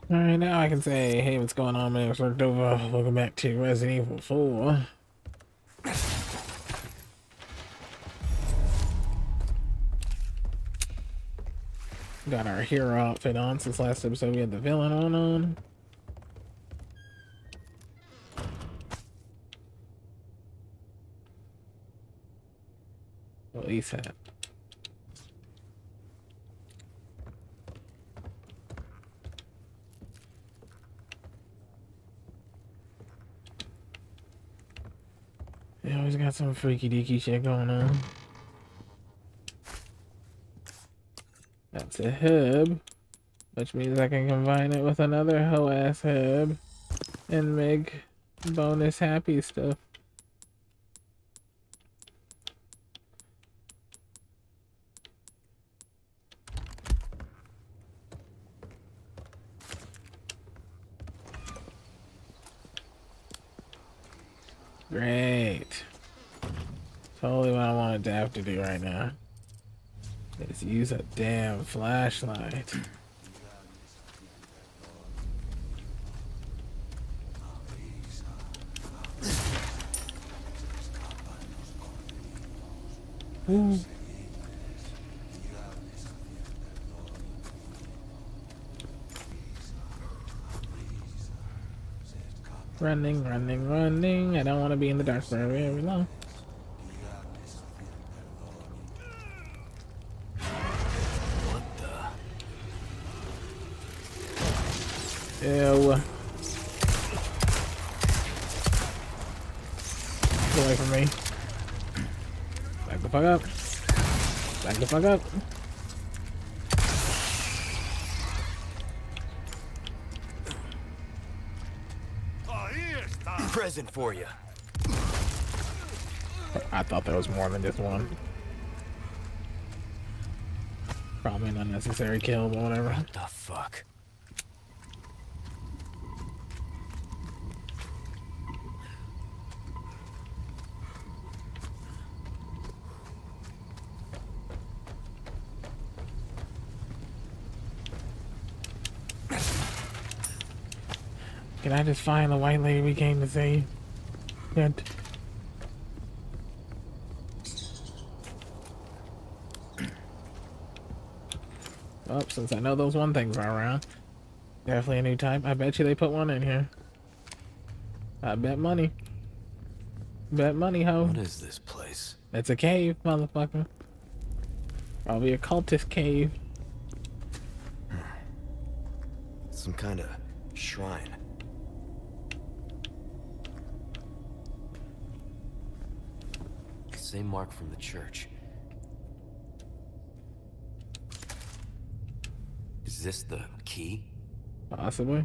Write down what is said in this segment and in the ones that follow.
Alright, now I can say, hey, what's going on, man? It's Over. Welcome back to Resident Evil 4. Got our hero outfit on since last episode. We had the villain on. Well, at least that. They always got some freaky deaky shit going on. That's a hub, which means I can combine it with another hoe ass hub and make bonus happy stuff. Great. Totally what I wanted to have to do right now. Is use a damn flashlight. Ooh. Running, running, running. I don't want to be in the dark for very long. What the? Ew. Get away from me. Back the fuck up. Back the fuck up. Present for you. I thought there was more than just one. Probably an unnecessary kill, but whatever. What the fuck? Can I just find the white lady we came to see? Yet. Oh, since I know those one things are around. Definitely a new type. I bet you they put one in here. I bet money. Bet money, ho. What is this place? It's a cave, motherfucker. Probably a cultist cave. Some kind of shrine. Same mark from the church. Is this the key? Possibly.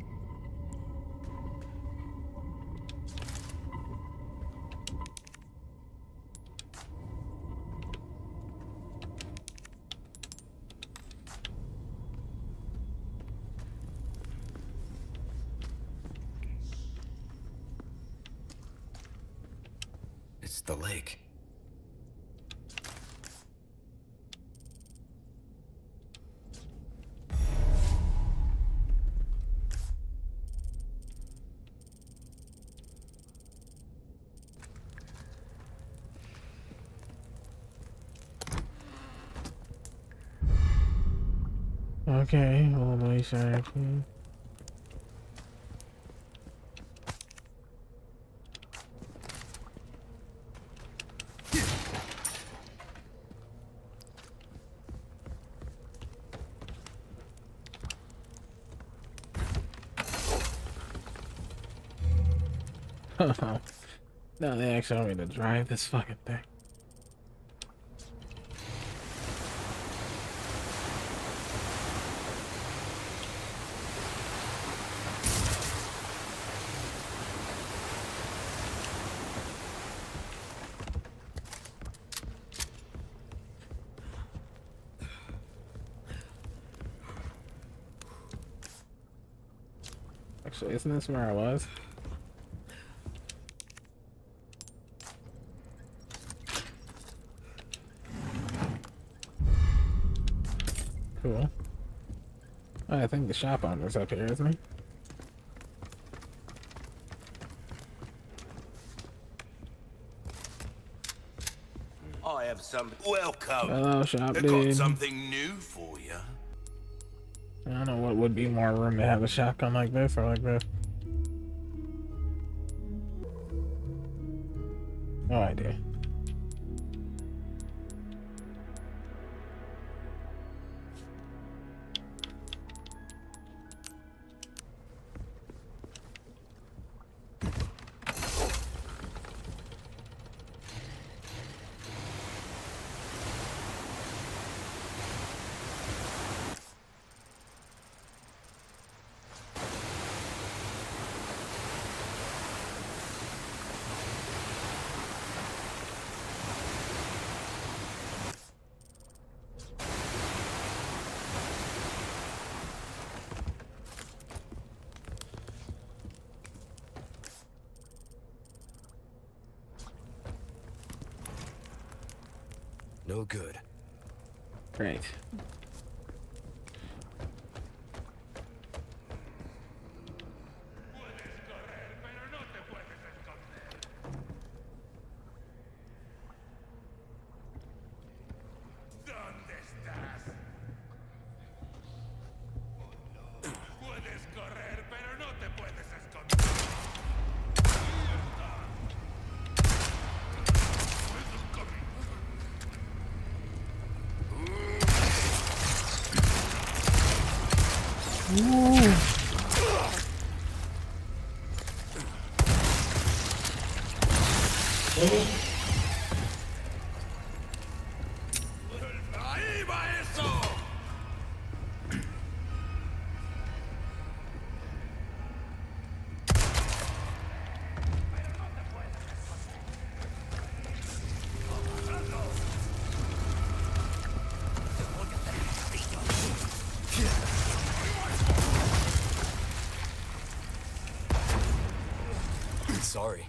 It's the lake. Okay, all the way back. No, they actually want me to drive this fucking thing. Actually, isn't this where I was? Cool. I think the shop owner's up here, isn't he? I have some. Welcome. Hello, shop I've dude. got something new for you. I don't know what would be more room to have a shotgun like this or like this. No idea. No good. Great. ¡Ahí va eso! Sorry.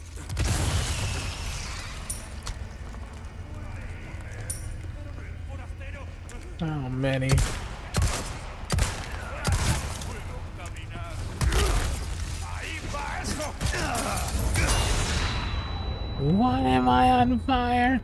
How many? What am I on fire?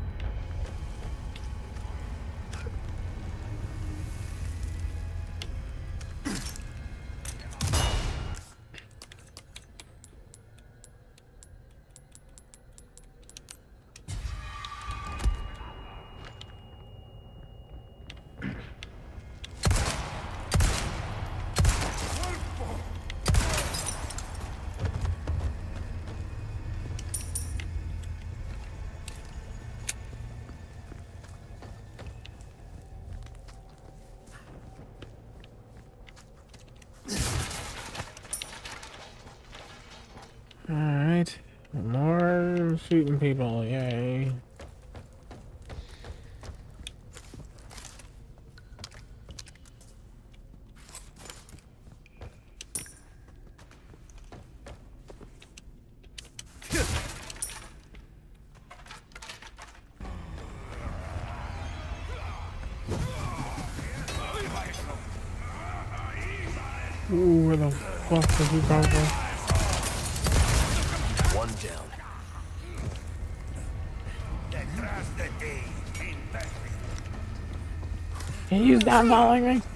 Alright. More shooting people, yay. Ooh, where the fuck did he come from? One down. Can you stop following me?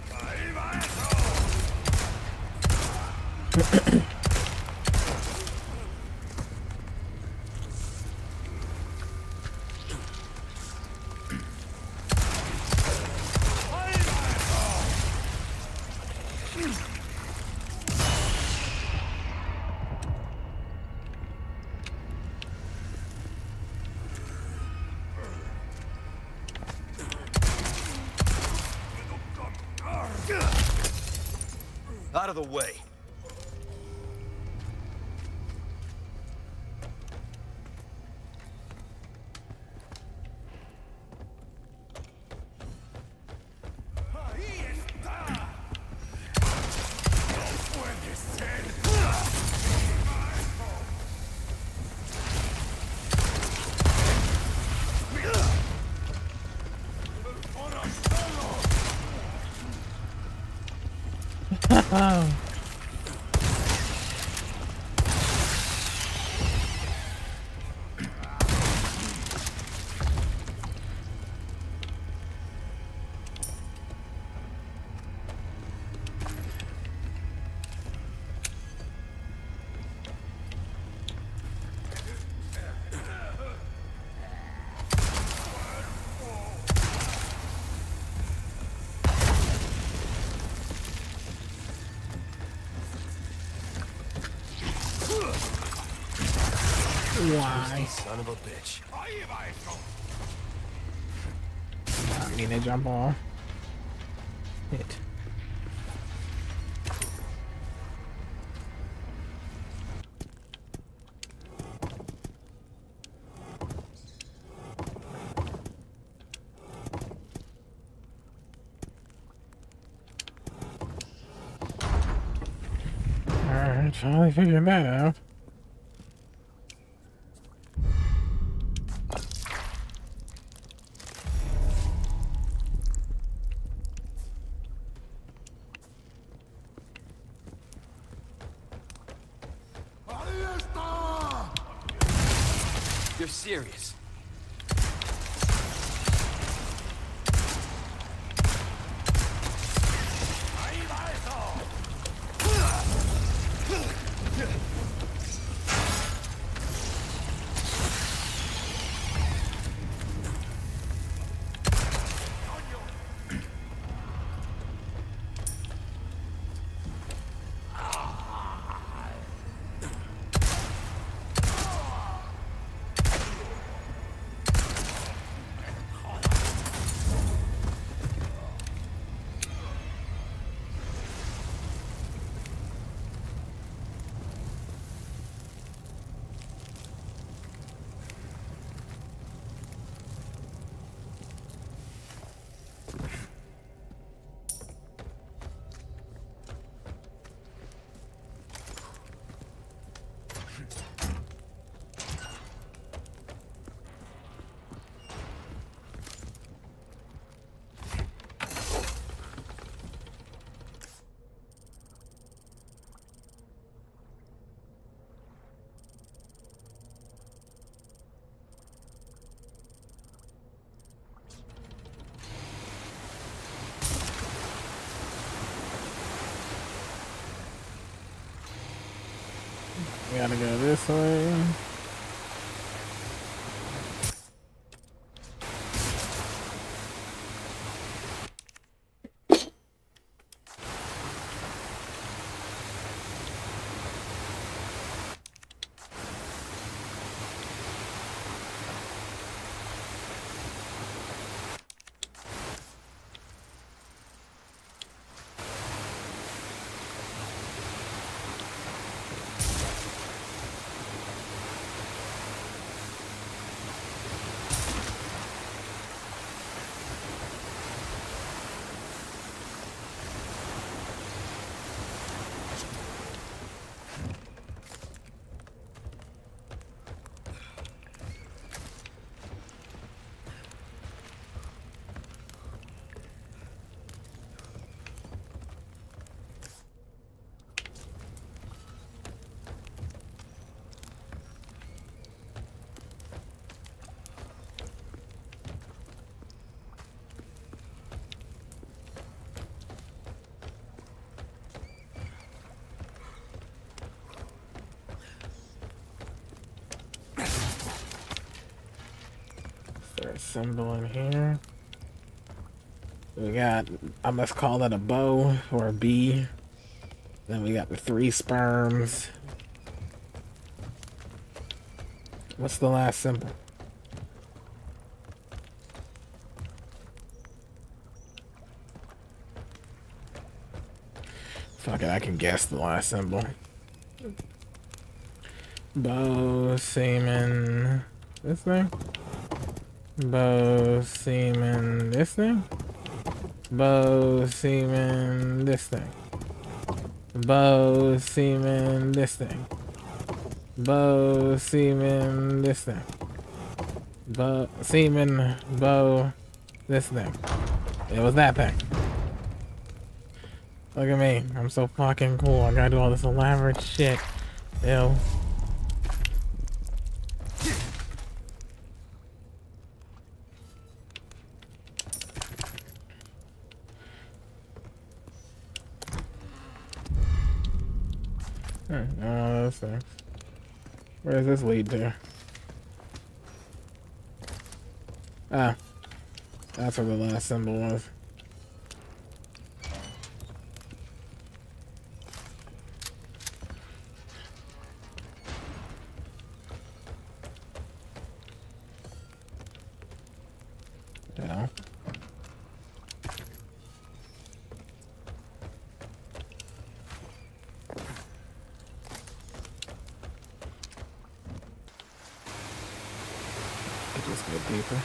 Out of the way. Oh. Why? Son of a bitch. I mean, they jump off. Hit. Alright, finally figured that out. You're serious. We gotta go this way. Symbol in here. We got, I must call that a bow or a bee. Then we got the 3 sperms. What's the last symbol? Fuck it, I can guess the last symbol. Bow, semen, this thing? Bow, semen, this thing? Bow, semen, this thing. Bow, semen, this thing. Bow, semen, this thing. Bow, semen, bow, this thing. It was that thing. Look at me. I'm so fucking cool. I gotta do all this elaborate shit. Ew. Oh, those things. Where does this lead to? Ah. That's where the last symbol was. Yeah. Just go deeper.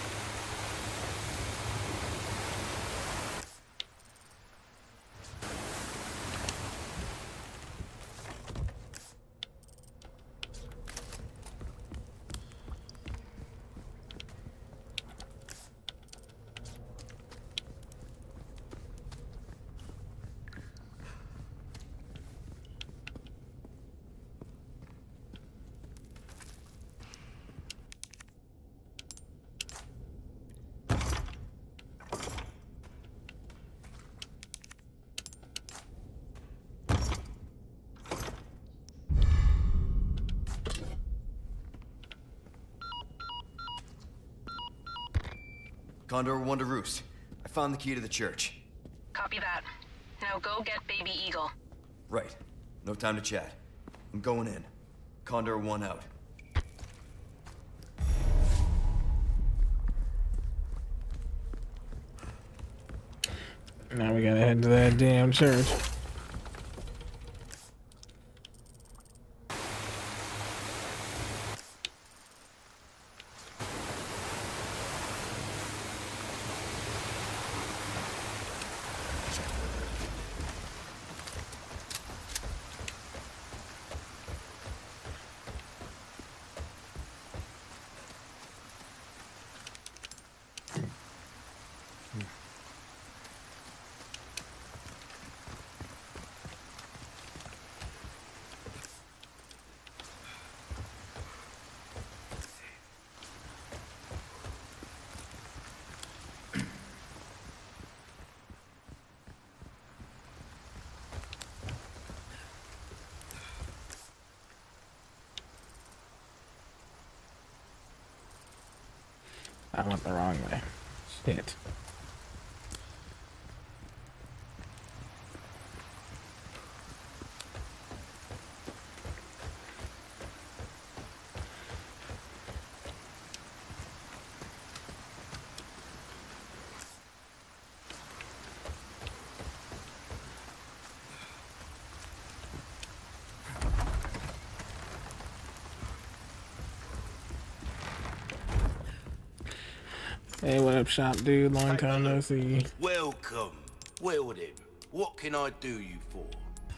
Condor 1 to Roost. I found the key to the church. Copy that. Now go get Baby Eagle. Right. No time to chat. I'm going in. Condor 1 out. Now we gotta head to that damn church. I went the wrong way. Shit. Hey, what up, shop dude? Long time no see. Welcome. Well then, what can I do you for?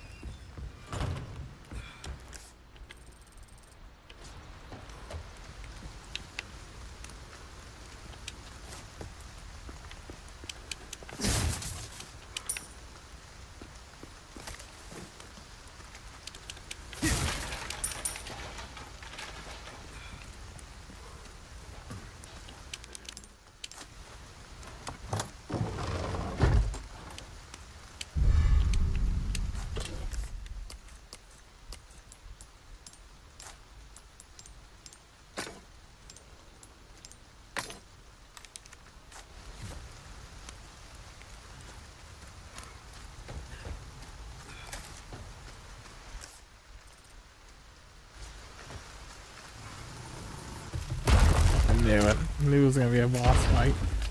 Yeah, I knew it was gonna be a boss fight.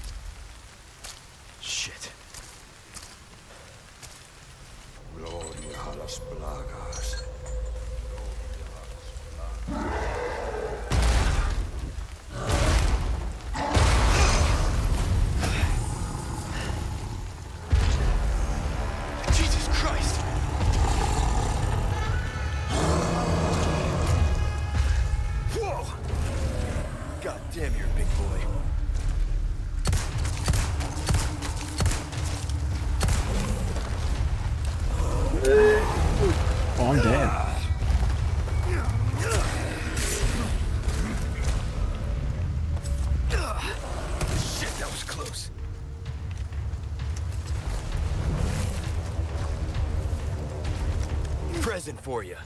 Shit. Gloria a las plagas. Jesus Christ! Whoa! God damn, you're a big boy. Oh, I'm dead. Shit, that was close. Present for you.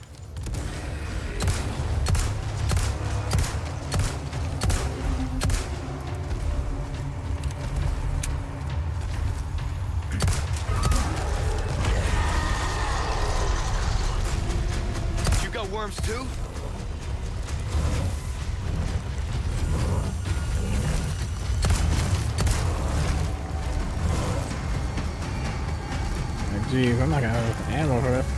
You got worms too? Jeez, I'm not gonna have ammo for that.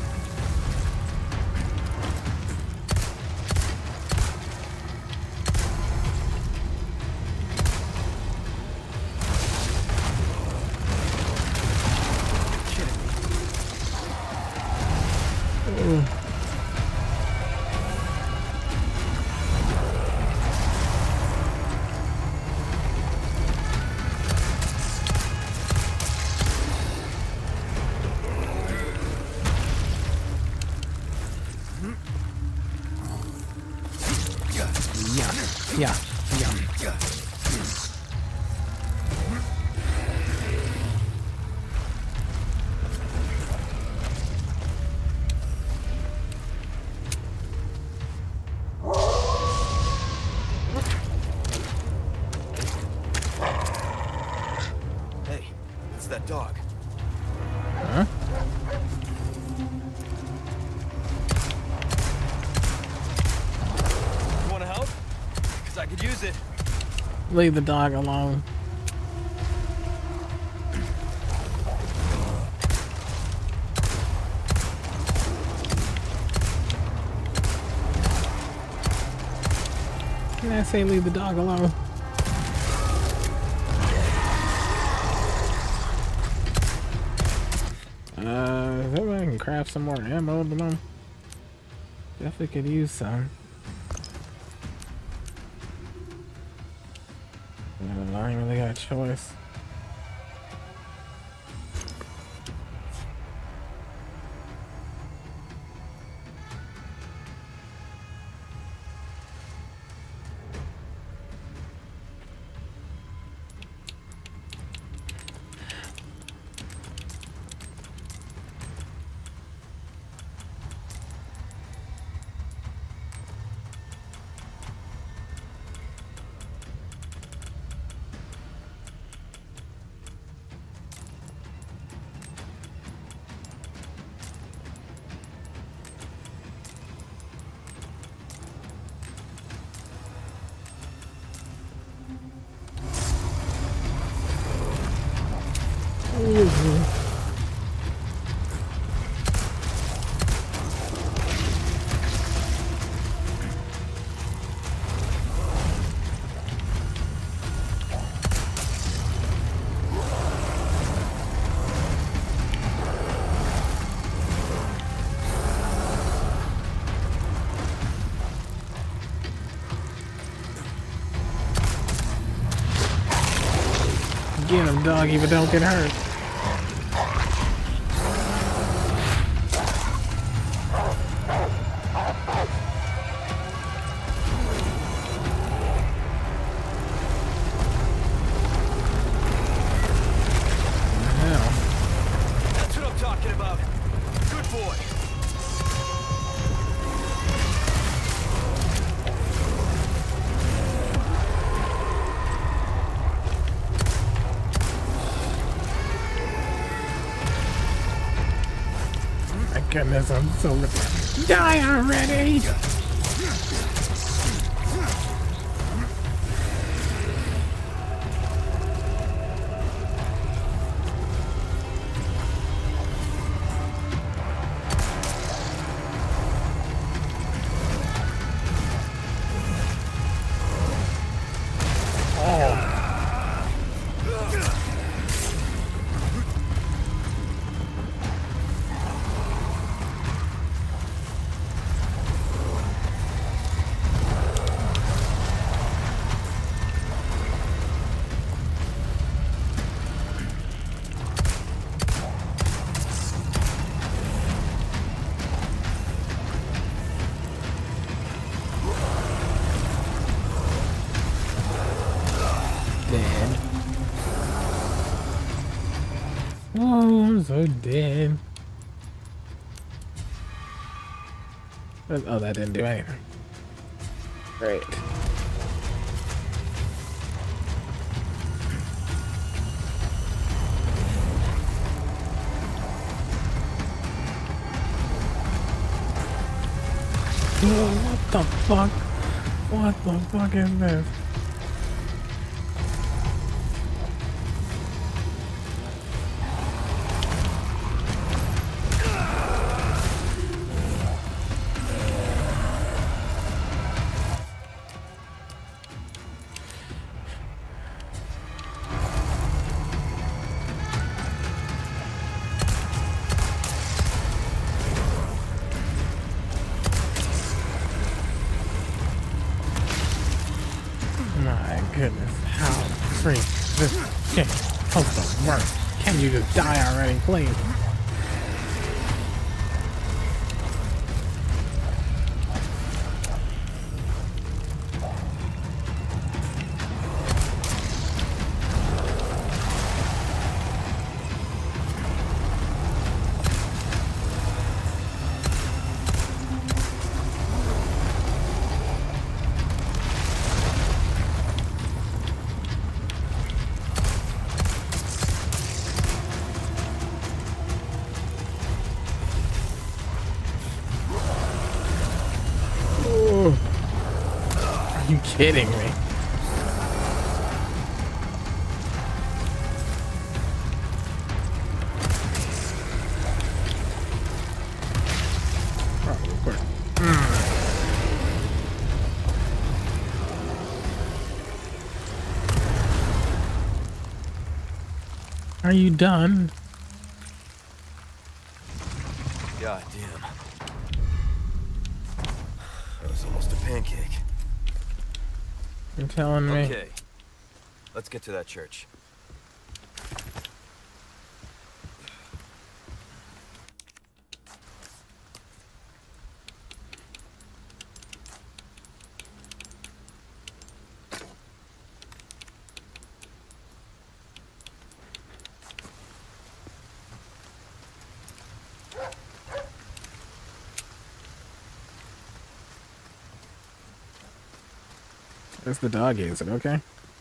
Yeah. Hey, it's that dog. Huh? You wanna help? Cause I could use it. Leave the dog alone. Can I say leave the dog alone? Is that way I can craft some more ammo at the moment? Definitely could use some. I ain't really got a choice. Get him, doggy, but don't get hurt. That's what I'm talking about. Good boy. My goodness, I'm so... Die already! I'm so dead. Oh, that didn't do anything. Great. What the fuck? What the fuck is this? My goodness, how free this game supposed to work? Can you just die already, please? Are you kidding me? Are you done? God damn. That was almost a pancake. You're telling me? Okay. Let's get to that church. It's the doggy, is it okay?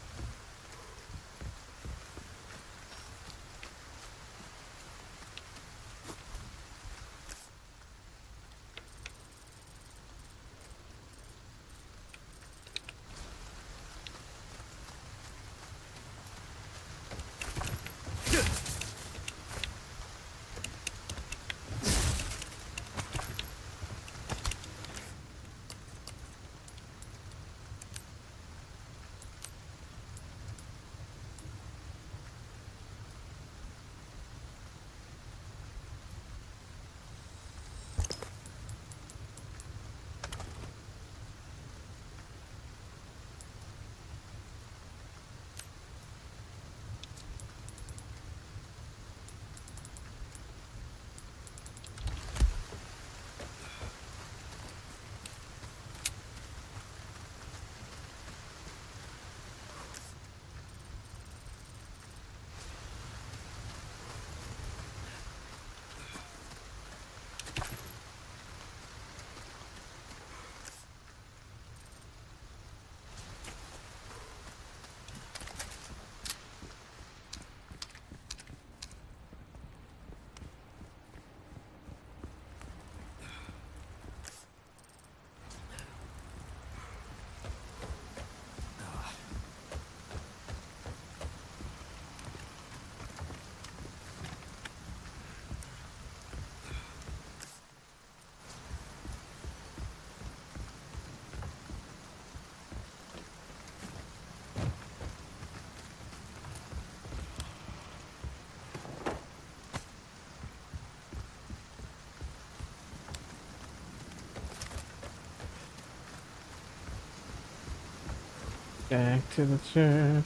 Back to the church.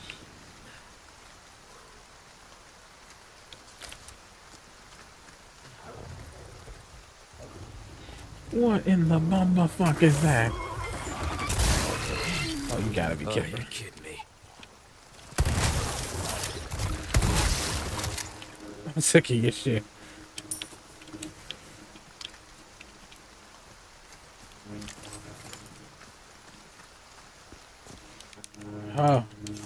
What in the bumba fuck is that? Oh, you gotta be kidding me. You're kidding me. I'm sick of your shit. Oh.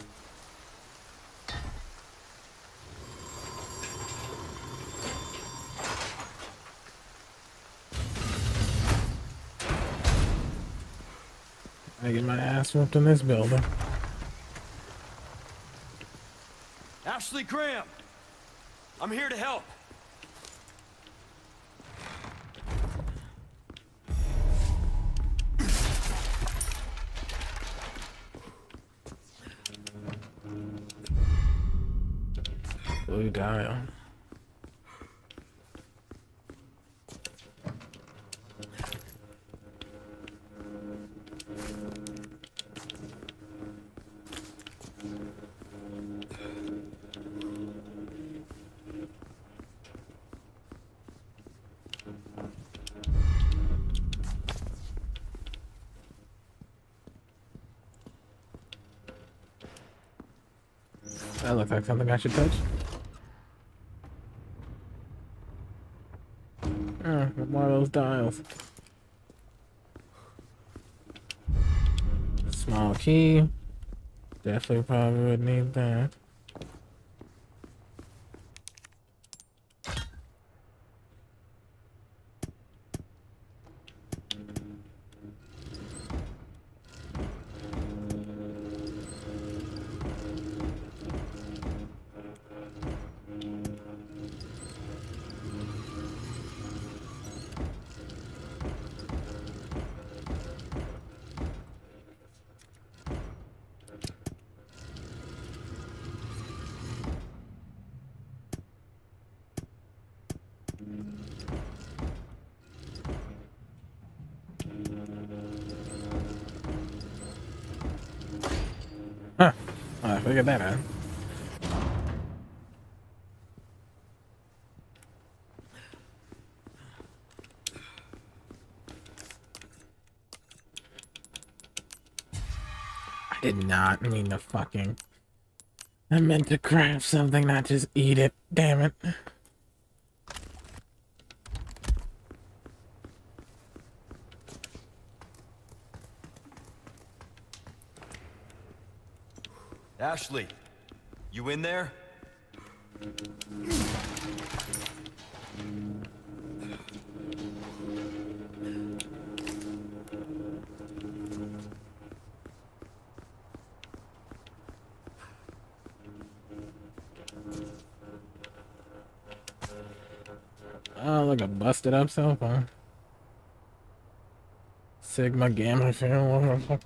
I get my ass whooped in this building. Ashley Graham! I'm here to help. Blue dial. That looks like something I should touch. Oh, one of those dials. Small key. Definitely probably would need that. Huh. I figured that out. I did not mean to fucking... I meant to grab something, not just eat it. Damn it. Ashley, you in there? Oh, look, a busted up cell phone. Sigma Gamma film, what the fuck?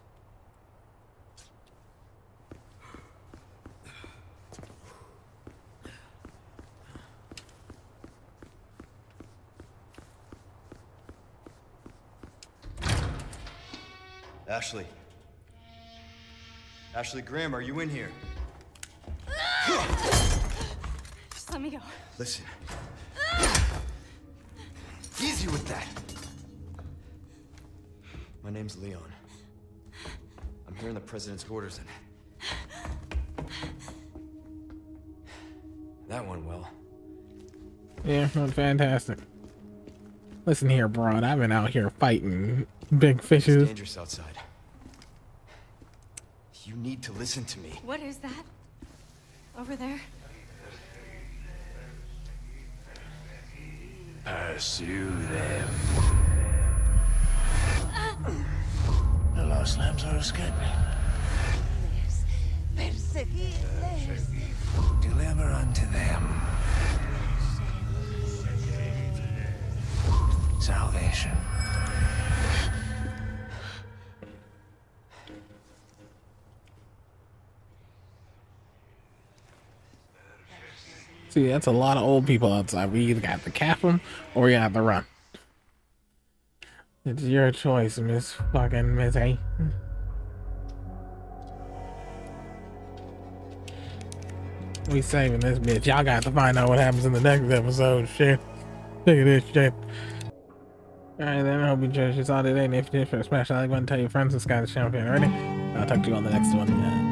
Ashley. Ashley Graham, are you in here? Just let me go. Listen. Easy with that. My name's Leon. I'm here in the president's quarters and... that went well. Yeah, went fantastic. Listen here, broad. I've been out here fighting big fishes. It's dangerous outside. You need to listen to me. What is that? Over there? Pursue them. The lost lambs are escaping. Perseguirles. Deliver unto them salvation. See, that's a lot of old people outside. We either got to cap them or we got to run. It's your choice, Miss fucking Miss A. We saving this bitch. Y'all got to find out what happens in the next episode. Shit. Look at this shit. Alright then, I hope you enjoyed your saw today. And if you did, smash that like button, tell your friends, subscribe to the channel if you're not already. I'll talk to you on the next one.